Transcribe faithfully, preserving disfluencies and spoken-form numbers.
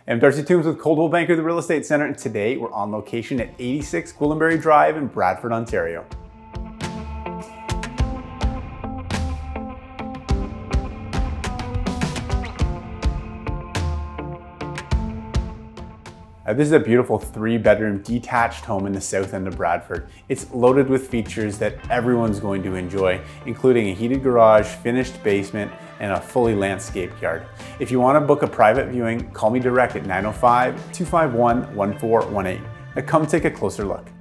I'm Darcy Toombs with Coldwell Banker, the Real Estate Center, and today we're on location at eighty-six Gwillimbury Drive in Bradford, Ontario. Uh, this is a beautiful three bedroom detached home in the south end of Bradford. It's loaded with features that everyone's going to enjoy, including a heated garage, finished basement, and a fully landscaped yard. If you want to book a private viewing, call me direct at nine oh five, two five one, one four one eight. Now come take a closer look.